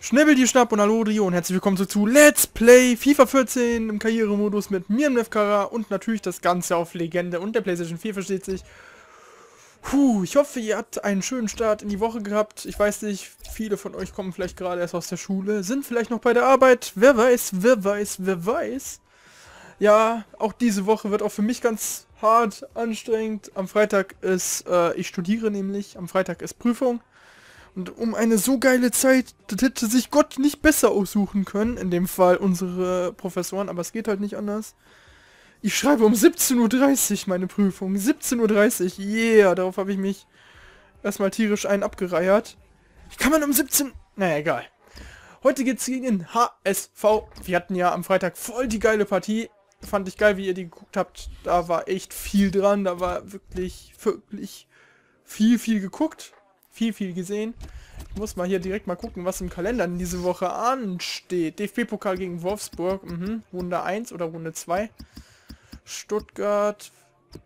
Schnibbel die Schnapp und hallo Rio und herzlich willkommen zu Let's Play FIFA 14 im Karrieremodus mit mir, Nefkara, und natürlich das Ganze auf Legende und der PlayStation 4, versteht sich. Ich hoffe, ihr habt einen schönen Start in die Woche gehabt. Ich weiß nicht, viele von euch kommen vielleicht gerade erst aus der Schule, sind vielleicht noch bei der Arbeit. Wer weiß, wer weiß, wer weiß. Ja, auch diese Woche wird auch für mich ganz hart, anstrengend. Am Freitag ist, ich studiere nämlich, am Freitag ist Prüfung. Und um eine so geile Zeit, das hätte sich Gott nicht besser aussuchen können. In dem Fall unsere Professoren, aber es geht halt nicht anders. Ich schreibe um 17:30 Uhr meine Prüfung. 17:30 Uhr, yeah, darauf habe ich mich erstmal tierisch einen abgereiert. Ich kann man um 17... Naja, egal. Heute geht's gegen den HSV. Wir hatten ja am Freitag voll die geile Partie. Fand ich geil, wie ihr die geguckt habt. Da war echt viel dran. Da war wirklich viel geguckt. Viel gesehen. Ich muss mal hier direkt mal gucken, was im Kalender in diese Woche ansteht. DFB-Pokal gegen Wolfsburg. Runde 1 oder Runde 2. Stuttgart.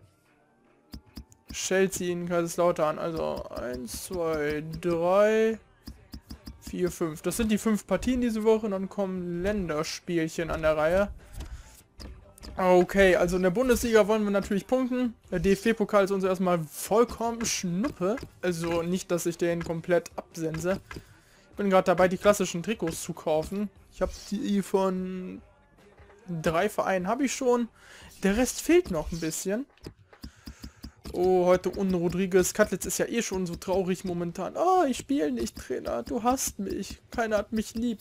Chelsea in Kaiserslautern. Also 1, 2, 3, 4, 5. Das sind die 5 Partien diese Woche. Und dann kommen Länderspielchen an der Reihe. Okay, also in der Bundesliga wollen wir natürlich punkten. Der DFB-Pokal ist uns erstmal vollkommen Schnuppe. Also nicht, dass ich den komplett absense. Ich bin gerade dabei, die klassischen Trikots zu kaufen. Ich habe die von 3 Vereinen habe ich schon. Der Rest fehlt noch ein bisschen. Oh, heute ohne Rodriguez. Katlitz ist ja eh schon so traurig momentan. Oh, ich spiele nicht, Trainer. Du hasst mich. Keiner hat mich lieb.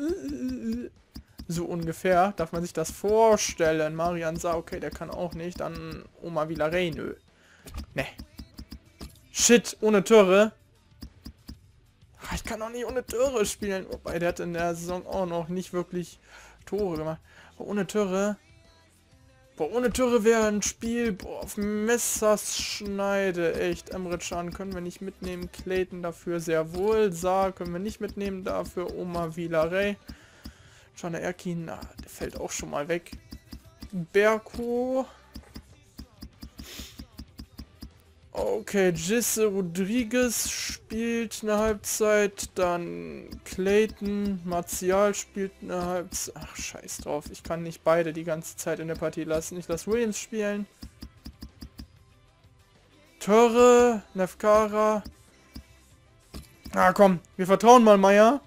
So ungefähr, darf man sich das vorstellen. Marian sah, okay, der kann auch nicht. Dann Oma Villarey, nö. Ne. Shit, ohne Töre. Ich kann auch nicht ohne Töre spielen. Wobei, der hat in der Saison auch noch nicht wirklich Tore gemacht. Aber ohne Töre... Boah, ohne Töre wäre ein Spiel, boah, auf Messerschneide. Echt, Emre Can können wir nicht mitnehmen. Clayton dafür sehr wohl. Saar können wir nicht mitnehmen. Dafür Oma Villarey. Schana Erkin, der fällt auch schon mal weg. Berko. Okay, Gisse Rodriguez spielt eine Halbzeit. Dann Clayton. Martial spielt eine Halbzeit. Ach, scheiß drauf. Ich kann nicht beide die ganze Zeit in der Partie lassen. Ich lasse Williams spielen. Töre. Nefkara. Ah, komm. Wir vertrauen mal Meier.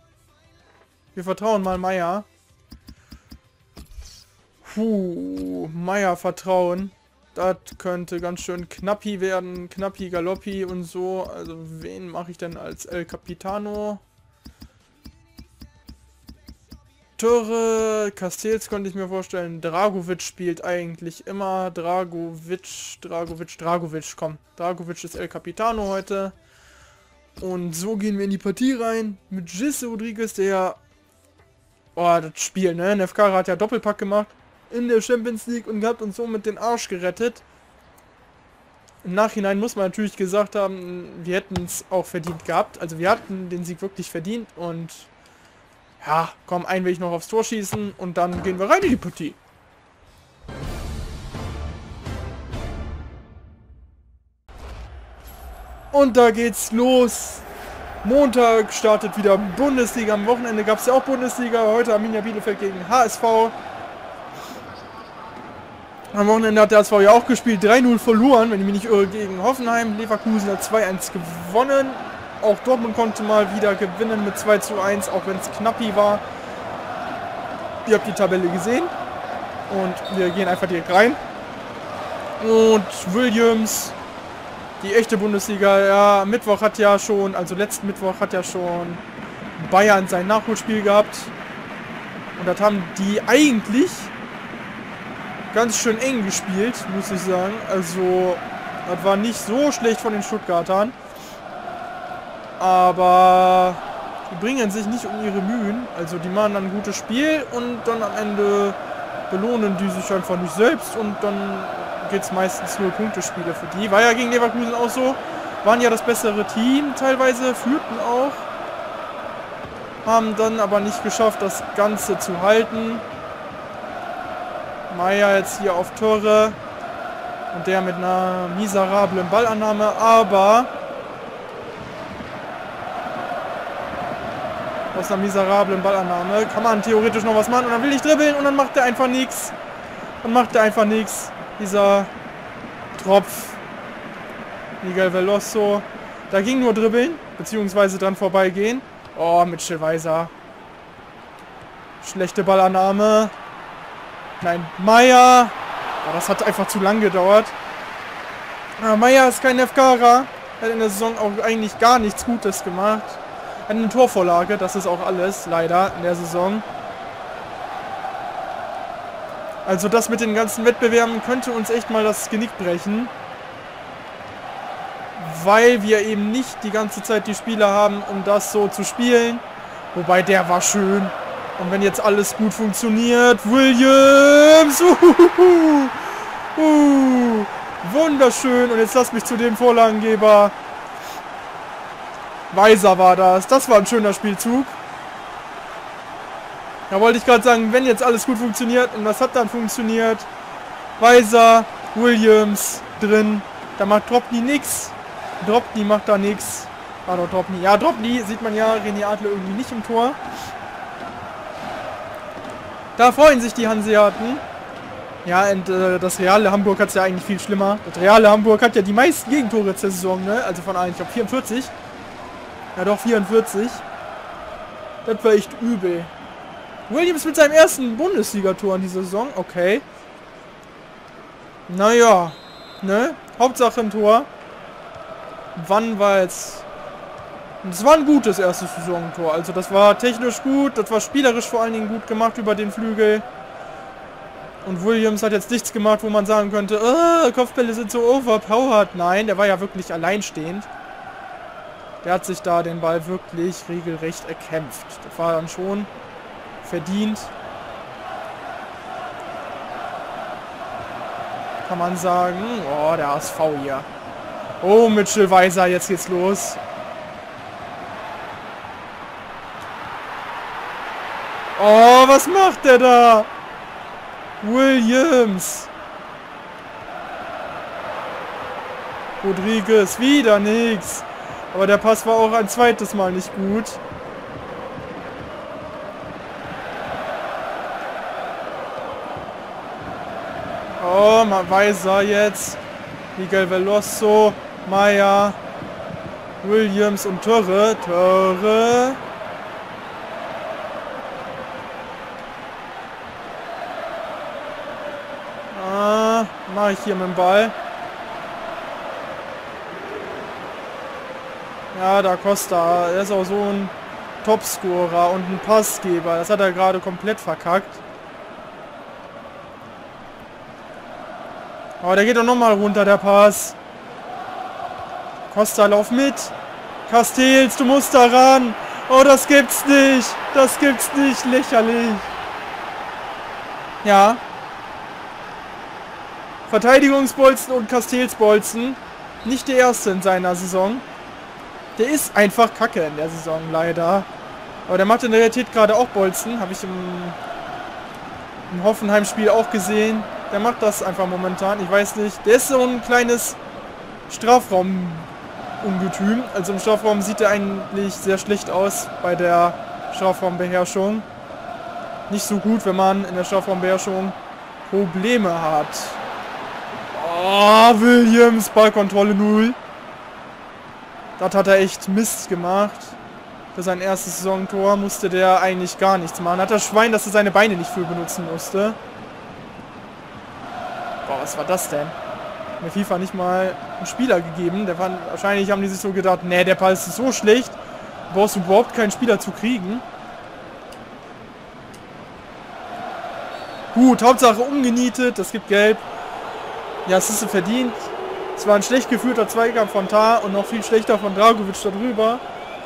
Meier vertrauen. Das könnte ganz schön knappi werden. Knappi, Galoppi und so. Also wen mache ich denn als El Capitano? Töre, Castells konnte ich mir vorstellen. Dragovic spielt eigentlich immer. Dragovic, komm. Dragovic ist El Capitano heute. Und so gehen wir in die Partie rein. Mit Gisse Rodriguez, der... Oh, das Spiel, ne? Nefkara hat ja Doppelpack gemacht in der Champions League und hat uns somit den Arsch gerettet. Im Nachhinein muss man natürlich gesagt haben, wir hätten es auch verdient gehabt. Also wir hatten den Sieg wirklich verdient und ja, komm, ein will ich noch aufs Tor schießen und dann gehen wir rein in die Partie. Und da geht's los. Montag startet wieder Bundesliga. Am Wochenende gab es ja auch Bundesliga. Heute Arminia Bielefeld gegen HSV. Am Wochenende hat der HSV ja auch gespielt. 3-0 verloren, wenn ich mich nicht irre, gegen Hoffenheim. Leverkusen hat 2-1 gewonnen. Auch Dortmund konnte mal wieder gewinnen mit 2-1, auch wenn es knappi war. Ihr habt die Tabelle gesehen. Und wir gehen einfach direkt rein. Und Williams... Die echte Bundesliga, ja, Mittwoch hat ja schon, also letzten Mittwoch hat ja schon Bayern sein Nachholspiel gehabt. Und das haben die eigentlich ganz schön eng gespielt, muss ich sagen. Also, das war nicht so schlecht von den Stuttgartern. Aber die bringen sich nicht um ihre Mühen. Also, die machen dann ein gutes Spiel und dann am Ende belohnen die sich einfach nicht selbst und dann... geht es meistens 0-Punkte-Spiele für die. War ja gegen Leverkusen auch so. Waren ja das bessere Team teilweise, führten auch. Haben dann aber nicht geschafft, das Ganze zu halten. Meier jetzt hier auf Tore. Und der mit einer miserablen Ballannahme. Aber Aus einer miserablen Ballannahme. Kann man theoretisch noch was machen. Und dann will ich dribbeln und dann macht er einfach nichts. Dieser Tropf. Miguel Veloso. Da ging nur dribbeln. Beziehungsweise dran vorbeigehen. Oh, Mitchell Weiser. Schlechte Ballannahme. Nein, Meier. Oh, das hat einfach zu lang gedauert. Meier ist kein FKer. Hat in der Saison auch eigentlich gar nichts Gutes gemacht. Hat eine Torvorlage, das ist auch alles, leider, in der Saison. Also das mit den ganzen Wettbewerben könnte uns echt mal das Genick brechen. Weil wir eben nicht die ganze Zeit die Spieler haben, um das so zu spielen. Wobei, der war schön. Und wenn jetzt alles gut funktioniert, Williams! Wunderschön. Und jetzt lass mich zu dem Vorlagengeber. Weiser war das. Das war ein schöner Spielzug. Da wollte ich gerade sagen, wenn jetzt alles gut funktioniert, und das hat dann funktioniert. Weiser, Williams drin. Da macht Dropny nix. Dropny macht da nix. War doch Dropny. Ja, Dropny sieht man ja, René Adler irgendwie nicht im Tor. Da freuen sich die Hanseaten. Ja, und das reale Hamburg hat es ja eigentlich viel schlimmer. Das reale Hamburg hat ja die meisten Gegentore der Saison, ne? Also von allen, ich glaube 44. Ja doch, 44. Das war echt übel. Williams mit seinem ersten Bundesligator in dieser Saison. Okay. Naja. Ne? Hauptsache ein Tor. Wann war jetzt... Das war ein gutes erstes Saisontor. Also das war technisch gut. Das war spielerisch vor allen Dingen gut gemacht über den Flügel. Und Williams hat jetzt nichts gemacht, wo man sagen könnte, Kopfbälle sind so overpowered. Nein, der war ja wirklich alleinstehend. Der hat sich da den Ball wirklich regelrecht erkämpft. Das war dann schon verdient. Kann man sagen. Oh, der ASV hier. Oh, Mitchell Weiser, jetzt geht's los. Oh, was macht der da? Williams. Rodriguez, wieder nix. Aber der Pass war auch ein zweites Mal nicht gut. Oh, Weiser jetzt. Miguel Veloso, Meier, Williams und Torre. Mache ich hier mit dem Ball. Ja, da Costa, er ist auch so ein Topscorer und ein Passgeber. Das hat er gerade komplett verkackt. Aber der geht doch nochmal runter, der Pass. Costa, lauf mit. Castells, du musst da ran. Oh, das gibt's nicht. Das gibt's nicht. Lächerlich. Ja. Verteidigungsbolzen und Castellsbolzen. Nicht der erste in seiner Saison. Der ist einfach kacke in der Saison, leider. Aber der macht in der Realität gerade auch Bolzen. Habe ich im Hoffenheim-Spiel auch gesehen. Der macht das einfach momentan. Ich weiß nicht. Der ist so ein kleines Strafraum-Ungetüm. Also im Strafraum sieht er eigentlich sehr schlecht aus bei der Strafraumbeherrschung. Nicht so gut, wenn man in der Strafraumbeherrschung Probleme hat. Oh, Williams, Ballkontrolle 0. Das hat er echt Mist gemacht. Für sein erstes Saisontor musste der eigentlich gar nichts machen. Hat das Schwein, dass er seine Beine nicht für benutzen musste. Boah, was war das denn? Mir FIFA nicht mal einen Spieler gegeben. Wahrscheinlich haben die sich so gedacht, nee, der Ball ist so schlecht. Du brauchst überhaupt keinen Spieler zu kriegen. Gut, Hauptsache umgenietet. Das gibt Gelb. Ja, es ist verdient. Es war ein schlecht geführter Zweikampf von Tar und noch viel schlechter von Dragovic darüber.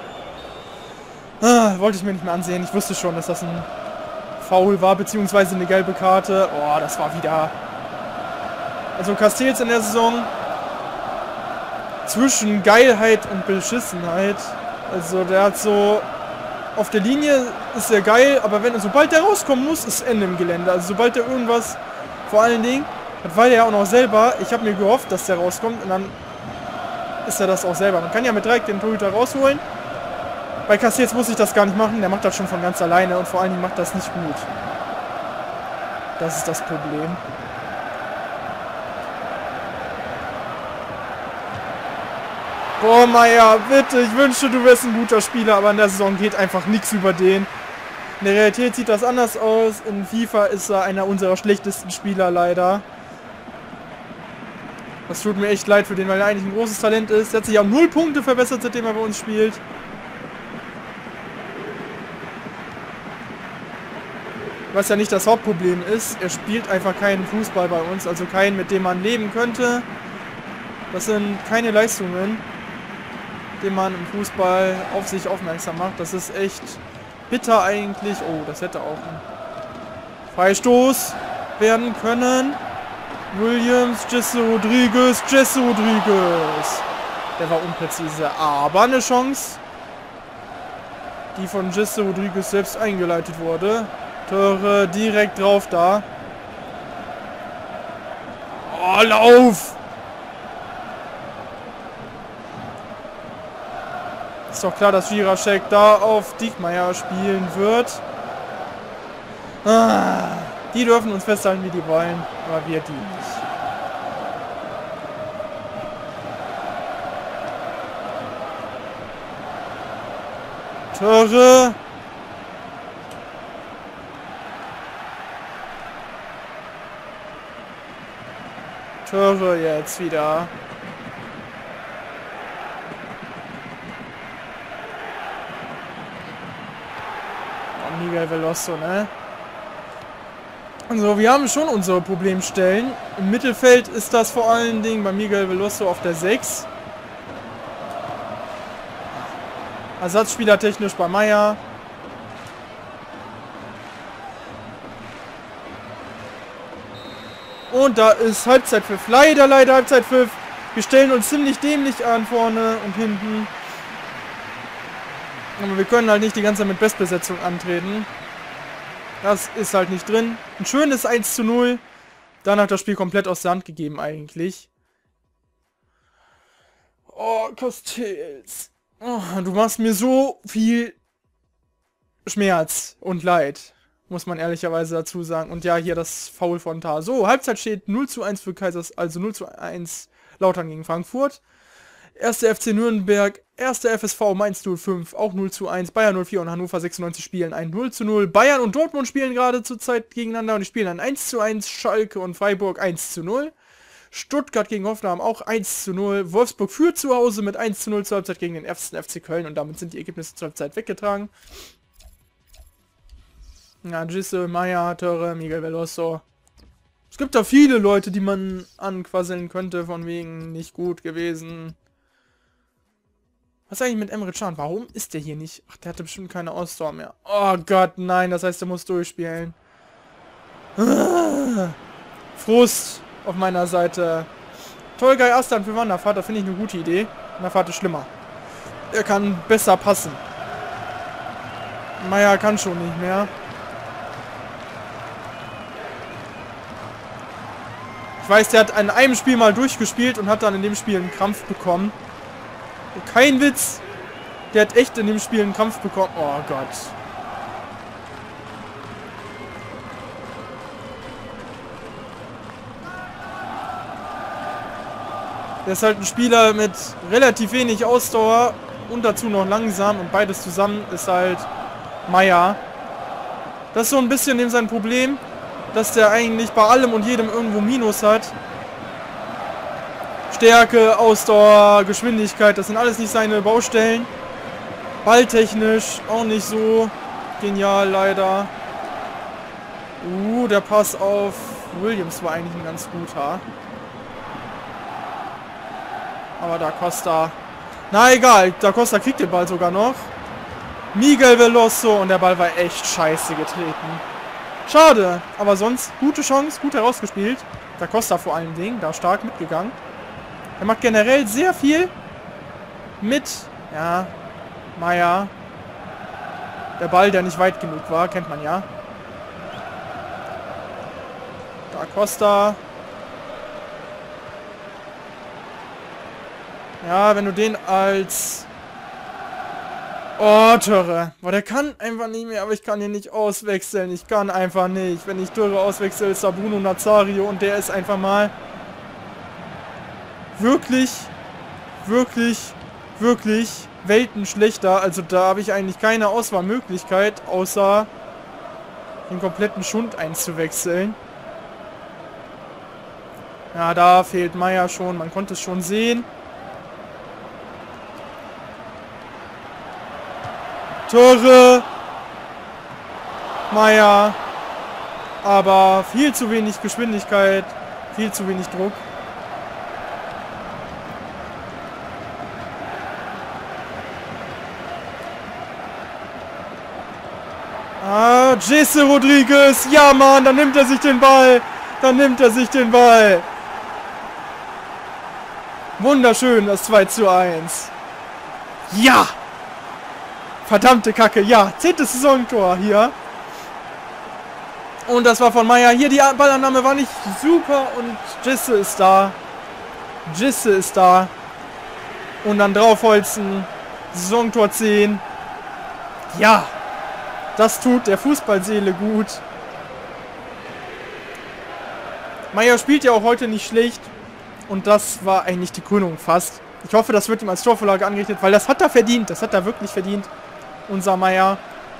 Wollte ich mir nicht mehr ansehen. Ich wusste schon, dass das ein Foul war, beziehungsweise eine gelbe Karte. Oh, das war wieder... Also Castells in der Saison zwischen Geilheit und Beschissenheit. Also der hat so... Auf der Linie ist er geil, aber sobald der rauskommen muss, ist Ende im Gelände. Also sobald der irgendwas... Vor allen Dingen... Das war der ja auch noch selber. Ich habe mir gehofft, dass der rauskommt und dann ist er das auch selber. Man kann ja mit Dreieck den Torhüter rausholen. Bei Castells muss ich das gar nicht machen. Der macht das schon von ganz alleine und vor allen Dingen macht das nicht gut. Das ist das Problem. Boah, Meier, bitte, ich wünschte, du wärst ein guter Spieler, aber in der Saison geht einfach nichts über den. In der Realität sieht das anders aus. In FIFA ist er einer unserer schlechtesten Spieler leider. Das tut mir echt leid für den, weil er eigentlich ein großes Talent ist. Er hat sich auch 0 Punkte verbessert, seitdem er bei uns spielt. Was ja nicht das Hauptproblem ist. Er spielt einfach keinen Fußball bei uns, also keinen, mit dem man leben könnte. Das sind keine Leistungen, dem man im Fußball auf sich aufmerksam macht. Das ist echt bitter eigentlich. Oh, das hätte auch ein Freistoß werden können. Williams, Jesse Rodriguez. Der war unpräzise, aber eine Chance, die von Jesse Rodriguez selbst eingeleitet wurde. Tore direkt drauf da. Oh, lauf! Ist doch klar, dass Jiraszek da auf Diekmeyer spielen wird. Die dürfen uns festhalten, wie die wollen, aber wir die nicht. Tore. Tore jetzt wieder. Miguel Veloso, ne? Also, wir haben schon unsere Problemstellen. Im Mittelfeld ist das vor allen Dingen bei Miguel Veloso auf der 6. Ersatzspieler technisch bei Meier. Und da ist Halbzeitpfiff. Leider Halbzeitpfiff. Wir stellen uns ziemlich dämlich an vorne und hinten. Aber wir können halt nicht die ganze Zeit mit Bestbesetzung antreten. Das ist halt nicht drin. Ein schönes 1:0. Dann hat das Spiel komplett aus der Hand gegeben eigentlich. Oh, Castells. Oh, du machst mir so viel Schmerz und Leid. Muss man ehrlicherweise dazu sagen. Und ja, hier das Foul von Tar. So, Halbzeit steht 0:1 für Kaisers, also 0:1 Lautern gegen Frankfurt. 1. FC Nürnberg, 1. FSV Mainz 05, auch 0:1. Bayern 04 und Hannover 96 spielen ein 0:0. Bayern und Dortmund spielen gerade zurzeit gegeneinander und die spielen ein 1:1. Schalke und Freiburg 1:0. Stuttgart gegen Hoffenheim auch 1:0. Wolfsburg führt zu Hause mit 1:0 zur Halbzeit gegen den 1. FC Köln und damit sind die Ergebnisse zur Halbzeit weggetragen. Ja, Gisse, Meier, Tore, Miguel Veloso. Es gibt da viele Leute, die man anquasseln könnte, von wegen nicht gut gewesen. Was ist eigentlich mit Emre Can? Warum ist der hier nicht? Ach, der hatte bestimmt keine Ausdauer mehr. Oh Gott, nein, das heißt, er muss durchspielen. Frust auf meiner Seite. Tolgay Aslan für Wandervater finde ich eine gute Idee. Wandervater ist schlimmer. Er kann besser passen. Meier kann schon nicht mehr. Ich weiß, der hat in einem Spiel mal durchgespielt und hat dann in dem Spiel einen Krampf bekommen. Kein Witz. Der hat echt in dem Spiel einen Krampf bekommen. Oh Gott. Der ist halt ein Spieler mit relativ wenig Ausdauer und dazu noch langsam und beides zusammen ist halt Meier. Das ist so ein bisschen dem sein Problem, dass der eigentlich bei allem und jedem irgendwo Minus hat. Stärke, Ausdauer, Geschwindigkeit, das sind alles nicht seine Baustellen. Balltechnisch auch nicht so genial leider. Der Pass auf Williams war eigentlich ein ganz guter. Aber Da Costa... Na egal, Da Costa kriegt den Ball sogar noch. Miguel Veloso und der Ball war echt scheiße getreten. Schade, aber sonst gute Chance, gut herausgespielt. Da Costa vor allen Dingen, da stark mitgegangen. Er macht generell sehr viel mit, ja, Meier. Der Ball, der nicht weit genug war, kennt man ja. Da Costa. Ja, wenn du den als Oh, Töre. Boah, der kann einfach nicht mehr, aber ich kann ihn nicht auswechseln. Ich kann einfach nicht. Wenn ich Töre auswechsel, ist da Bruno Nazario und der ist einfach mal wirklich, wirklich, wirklich Welten schlechter. Also da habe ich eigentlich keine Auswahlmöglichkeit, außer den kompletten Schund einzuwechseln. Ja, da fehlt Meier schon. Man konnte es schon sehen. Tore. Meier. Aber viel zu wenig Geschwindigkeit. Viel zu wenig Druck. Ah, Jesse Rodriguez. Ja, Mann, dann nimmt er sich den Ball. Dann nimmt er sich den Ball. Wunderschön, das 2:1. Ja! Verdammte Kacke, ja. 10. Saisontor hier. Und das war von Meier. Hier, die Ballannahme war nicht super. Und Jesse ist da. Jesse ist da. Und dann draufholzen. Saisontor 10. Ja. Das tut der Fußballseele gut. Meier spielt ja auch heute nicht schlecht. Und das war eigentlich die Krönung fast. Ich hoffe, das wird ihm als Torvorlage angerichtet, weil das hat er verdient. Das hat er wirklich verdient. Unser Meier.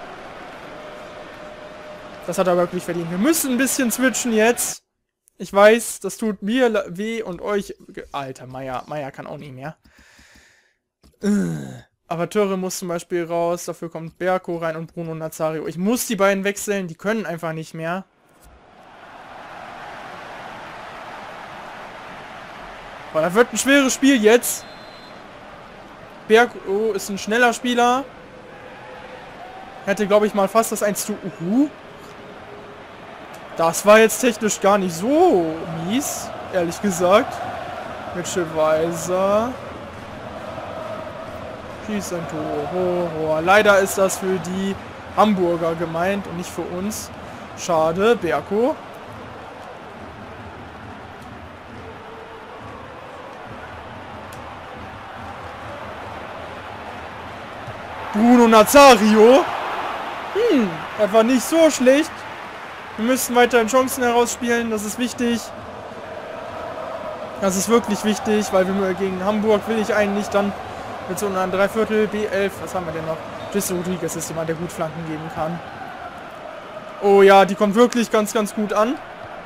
Das hat er wirklich verdient. Wir müssen ein bisschen switchen jetzt. Ich weiß, das tut mir weh und euch... Alter, Meier kann auch nicht mehr. Aber Töre muss zum Beispiel raus. Dafür kommt Berko rein und Bruno Nazario. Ich muss die beiden wechseln. Die können einfach nicht mehr. Boah, das wird ein schweres Spiel jetzt. Berko ist ein schneller Spieler. Hätte, glaube ich, mal fast das 1:0. Das war jetzt technisch gar nicht so mies, ehrlich gesagt. Mitchell Weiser. Schießt ein Tor. Leider ist das für die Hamburger gemeint und nicht für uns. Schade, Berko. Bruno Nazario. Das war nicht so schlecht. Wir müssen weiterhin Chancen herausspielen. Das ist wichtig. Das ist wirklich wichtig, weil wir gegen Hamburg will ich eigentlich dann mit so einer Dreiviertel B11. Was haben wir denn noch? Jesse Rodriguez ist jemand, der gut Flanken geben kann. Oh ja, die kommt wirklich ganz, ganz gut an.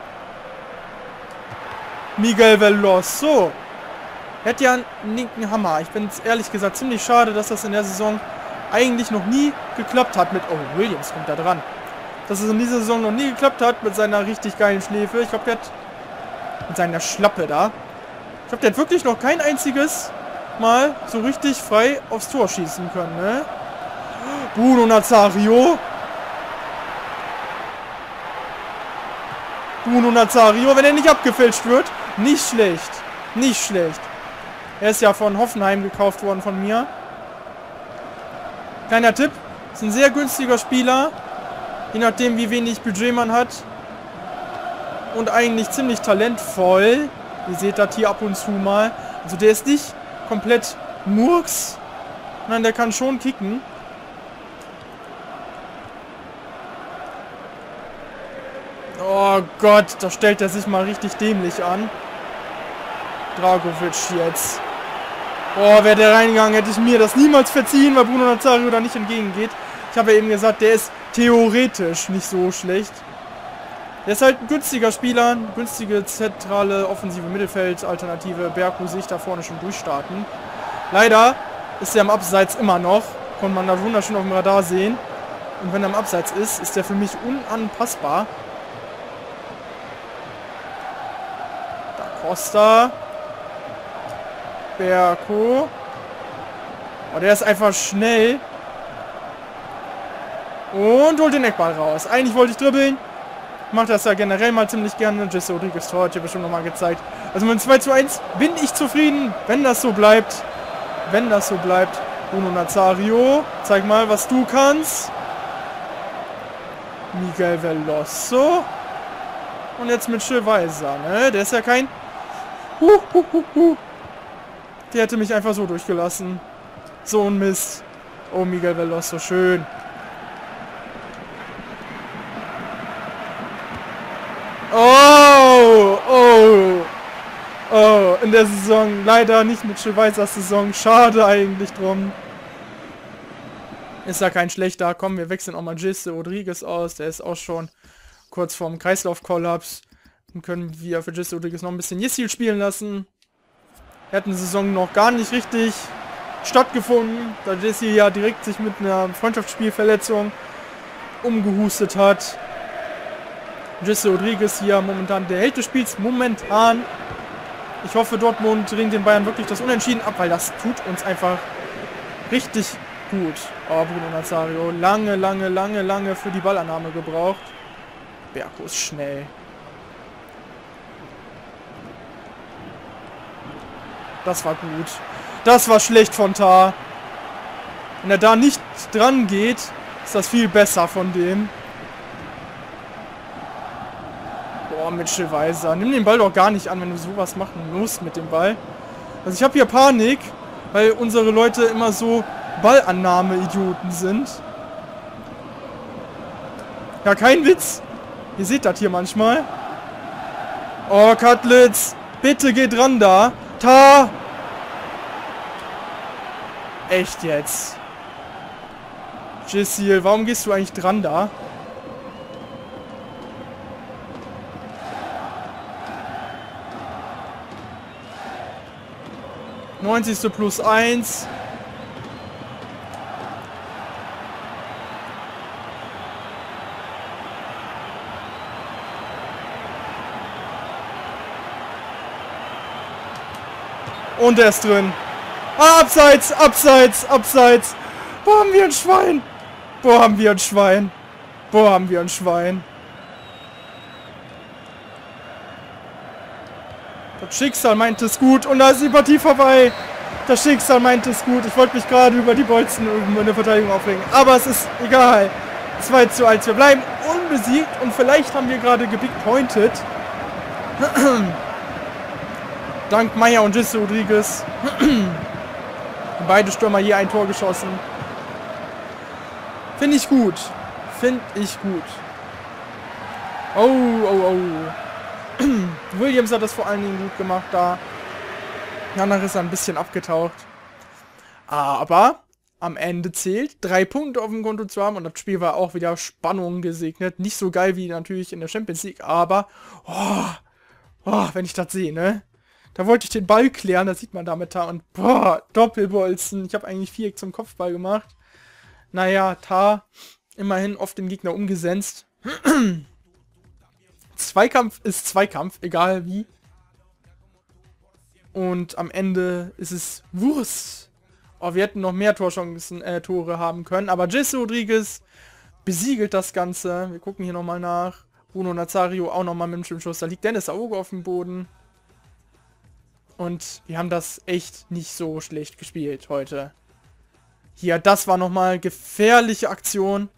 Miguel Veloso. Hätte ja einen linken Hammer. Ich bin ehrlich gesagt ziemlich schade, dass das in der Saison eigentlich noch nie geklappt hat mit... Oh, Williams kommt da dran. Dass es in dieser Saison noch nie geklappt hat mit seiner richtig geilen Schläfe. Ich glaube, der hat... Mit seiner Schlappe da. Ich glaube, der hat wirklich noch kein einziges Mal so richtig frei aufs Tor schießen können, ne? Bruno Nazario. Bruno Nazario, wenn er nicht abgefälscht wird. Nicht schlecht. Nicht schlecht. Er ist ja von Hoffenheim gekauft worden von mir. Kleiner Tipp, ist ein sehr günstiger Spieler, je nachdem wie wenig Budget man hat. Und eigentlich ziemlich talentvoll. Ihr seht das hier ab und zu mal. Also der ist nicht komplett Murks. Nein, der kann schon kicken. Oh Gott, da stellt er sich mal richtig dämlich an. Dragovic jetzt. Oh, wäre der reingegangen, hätte ich mir das niemals verziehen, weil Bruno Nazario da nicht entgegengeht. Ich habe ja eben gesagt, der ist theoretisch nicht so schlecht. Der ist halt ein günstiger Spieler, eine günstige zentrale offensive Mittelfeld-Alternative. Berko sehe ich da vorne schon durchstarten. Leider ist er am Abseits immer noch. Konnte man da wunderschön auf dem Radar sehen. Und wenn er am Abseits ist, ist er für mich unanpassbar. Da Costa. Berko. Oh, der ist einfach schnell. Und holt den Eckball raus. Eigentlich wollte ich dribbeln. Macht das ja generell mal ziemlich gerne. Jesse Rodriguez Tor hat hier bestimmt nochmal gezeigt. Also mit 2:1 bin ich zufrieden, wenn das so bleibt. Wenn das so bleibt. Bruno Nazario, zeig mal, was du kannst. Miguel Veloso. Und jetzt mit Weiser, ne? Der ist ja kein... Der hätte mich einfach so durchgelassen. So ein Mist. Oh, Miguel Veloso, schön. Oh, oh, oh, in der Saison, leider nicht mit Schweizers Saison, schade eigentlich drum. Ist ja kein schlechter, komm, wir wechseln auch mal Jesse Rodriguez aus, der ist auch schon kurz vorm Kreislaufkollaps. Dann können wir für Jesse Rodriguez noch ein bisschen Yessil spielen lassen. Er hat eine Saison noch gar nicht richtig stattgefunden, da Jesse ja direkt sich mit einer Freundschaftsspielverletzung umgehustet hat. Jesse Rodriguez hier momentan der Held des Spiels, momentan. Ich hoffe, Dortmund ringt den Bayern wirklich das Unentschieden ab, weil das tut uns einfach richtig gut. Oh, Bruno Nazario, lange für die Ballannahme gebraucht. Berko ist schnell. Das war gut. Das war schlecht von Tah. Wenn er da nicht dran geht, ist das viel besser von dem. Boah, Mitchell Weiser. Nimm den Ball doch gar nicht an, wenn du sowas machen musst mit dem Ball. Also ich habe hier Panik, weil unsere Leute immer so Ballannahme-Idioten sind. Ja, kein Witz. Ihr seht das hier manchmal. Oh, Cutlitz. Bitte geht dran da. Tah. Echt jetzt. Jessil, warum gehst du eigentlich dran da? +90. Und er ist drin. Ah, abseits, abseits, abseits. Boah, haben wir ein Schwein. Boah, haben wir ein Schwein. Boah, haben wir ein Schwein. Das Schicksal meint es gut. Und da ist die Partie vorbei. Das Schicksal meint es gut. Ich wollte mich gerade über die Bolzen in der Verteidigung aufregen. Aber es ist egal. 2:1. Wir bleiben unbesiegt. Und vielleicht haben wir gerade gebigpointed. Dank Meier und Jesse Rodriguez. Beide Stürmer je ein Tor geschossen. Finde ich gut. Finde ich gut. Oh, oh, oh. Williams hat das vor allen Dingen gut gemacht da. Danach ist er ein bisschen abgetaucht. Aber am Ende zählt, 3 Punkte auf dem Konto zu haben. Und das Spiel war auch wieder Spannung gesegnet. Nicht so geil wie natürlich in der Champions League. Aber, wenn ich das sehe, ne? Da wollte ich den Ball klären, das sieht man damit da. Und boah, Doppelbolzen. Ich habe eigentlich Viereck zum Kopfball gemacht. Naja, Tah immerhin oft den Gegner umgesetzt. Zweikampf ist Zweikampf, egal wie. Und am Ende ist es Wurst. Oh, wir hätten noch mehr Torchancen, Tore haben können. Aber Jesse Rodriguez besiegelt das Ganze. Wir gucken hier nochmal nach. Bruno Nazario auch nochmal mit dem Schwimmschuss. Da liegt Dennis Aogo auf dem Boden. Und wir haben das echt nicht so schlecht gespielt heute. Hier, das war nochmal gefährliche Aktion.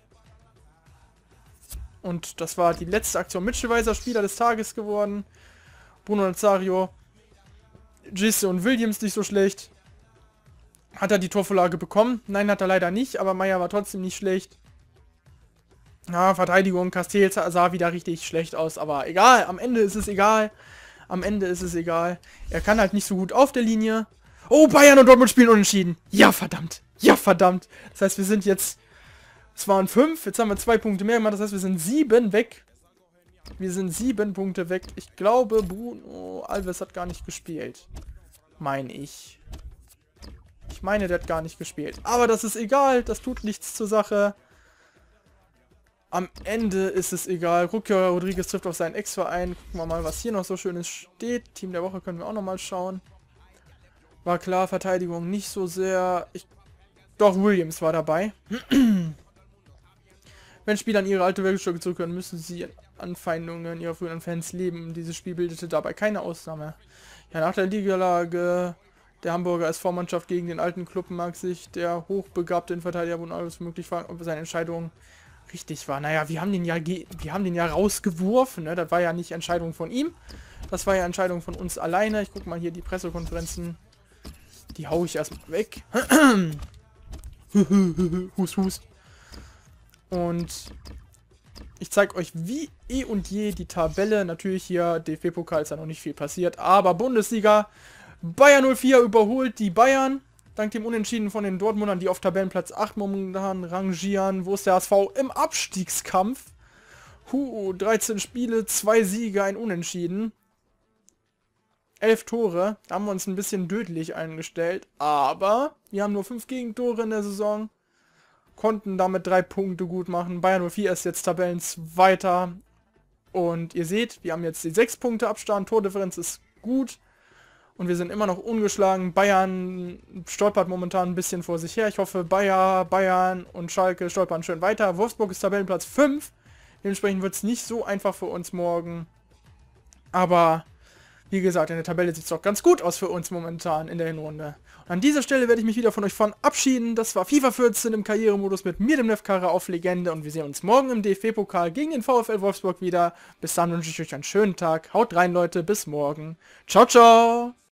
Und das war die letzte Aktion. Mitchell Weiser, Spieler des Tages geworden. Bruno Nazario. Jesse und Williams nicht so schlecht. Hat er die Torvorlage bekommen? Nein, hat er leider nicht. Aber Meier war trotzdem nicht schlecht. Ja, Verteidigung. Castells sah wieder richtig schlecht aus. Aber egal, am Ende ist es egal. Am Ende ist es egal. Er kann halt nicht so gut auf der Linie. Oh, Bayern und Dortmund spielen unentschieden. Ja, verdammt. Ja, verdammt. Das heißt, wir sind jetzt... Es waren 5. Jetzt haben wir 2 Punkte mehr gemacht. Das heißt, wir sind 7 weg. Wir sind 7 Punkte weg. Ich glaube, Bruno Alves hat gar nicht gespielt. Meine ich. Ich meine, der hat gar nicht gespielt. Aber das ist egal. Das tut nichts zur Sache. Am Ende ist es egal. Rückkehr Rodriguez trifft auf seinen Ex-Verein. Gucken wir mal, was hier noch so Schönes steht. Team der Woche können wir auch noch mal schauen. War klar, Verteidigung nicht so sehr. Doch, Williams war dabei. Wenn Spieler an ihre alte Werkstücke zurück können, müssen sie Anfeindungen ihrer früheren Fans leben. Dieses Spiel bildete dabei keine Ausnahme. Ja, nach der Niederlage der Hamburger SV-Mannschaft gegen den alten Club mag sich der hochbegabte Innenverteidiger Bruno Alves möglich fragen, ob seine Entscheidung richtig war. Naja, wir haben den ja rausgeworfen, ne? Das war ja nicht Entscheidung von ihm. Das war ja Entscheidung von uns alleine. Ich gucke mal hier die Pressekonferenzen. Die haue ich erstmal weg. Hust, hust. Und ich zeige euch wie eh und je die Tabelle. Natürlich hier DFB-Pokal ist ja noch nicht viel passiert, aber Bundesliga. Bayern 04 überholt die Bayern. Dank dem Unentschieden von den Dortmundern, die auf Tabellenplatz 8 momentan rangieren. Wo ist der HSV im Abstiegskampf? 13 Spiele, 2 Siege, ein Unentschieden. 11 Tore. Da haben wir uns ein bisschen dödlich eingestellt. Aber wir haben nur 5 Gegentore in der Saison. Konnten damit 3 Punkte gut machen. Bayern 04 ist jetzt Tabellenzweiter. Und ihr seht, wir haben jetzt die 6 Punkte Abstand. Tordifferenz ist gut. Und wir sind immer noch ungeschlagen. Bayern stolpert momentan ein bisschen vor sich her. Ich hoffe, Bayern und Schalke stolpern schön weiter. Wolfsburg ist Tabellenplatz 5. Dementsprechend wird es nicht so einfach für uns morgen. Aber wie gesagt, in der Tabelle sieht es doch ganz gut aus für uns momentan in der Hinrunde. Und an dieser Stelle werde ich mich wieder von euch verabschieden. Das war FIFA 14 im Karrieremodus mit mir, dem Nefkara auf Legende. Und wir sehen uns morgen im DFB-Pokal gegen den VfL Wolfsburg wieder. Bis dann wünsche ich euch einen schönen Tag. Haut rein, Leute. Bis morgen. Ciao, ciao.